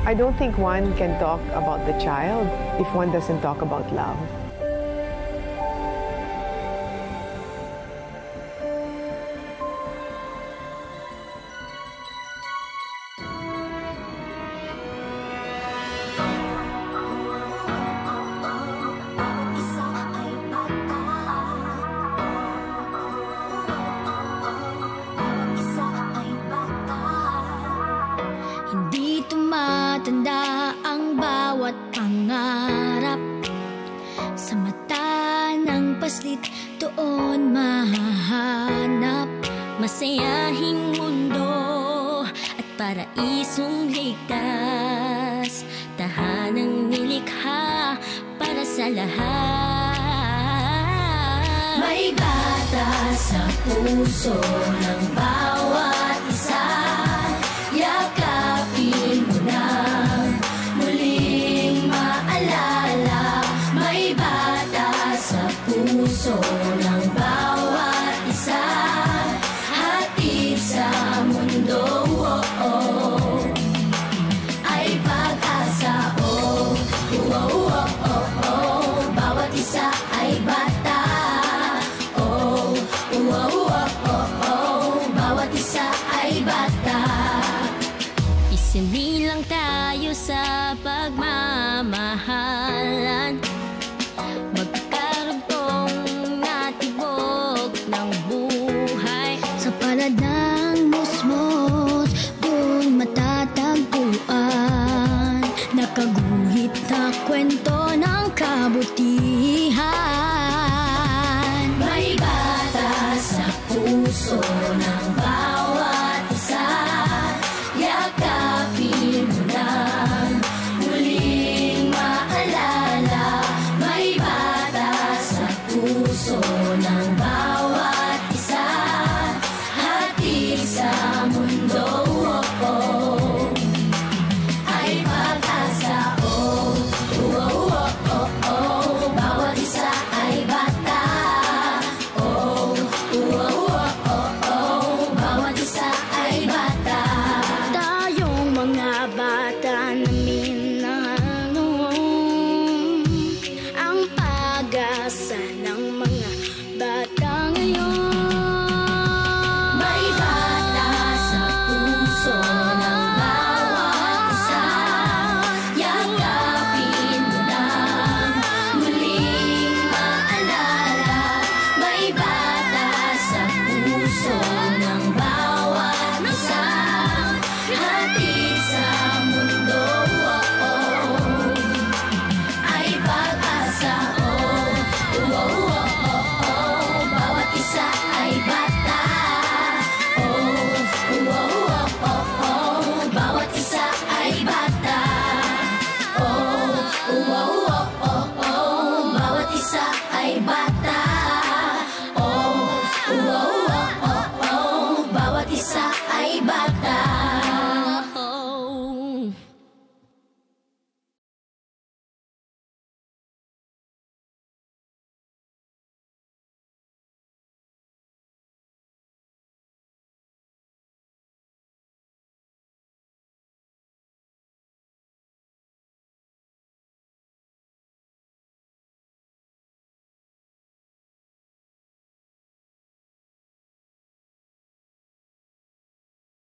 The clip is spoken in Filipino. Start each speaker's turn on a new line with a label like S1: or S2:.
S1: I don't think one can talk about the child if one doesn't talk about love.
S2: Hindi tumatanda ang bawat pangarap. Sa mata ng paslit doon mahahanap masayahing mundo at paraisong ligtas, tahanang nilikha para sa lahat. May bata sa puso ng bawat isa, yakapin mo na muling maalala. May bata sa puso ng bawat isa, hatid sa mundo, ay pag-asa, bawat isa ay bata, bawat isa ay bata. Isinilang tayo sa pagmamahalan, magkarugtong natibok ng buhay. Sa palad ng musmos, doon matatagpuan nakaguhit na kwento ng kabutihan.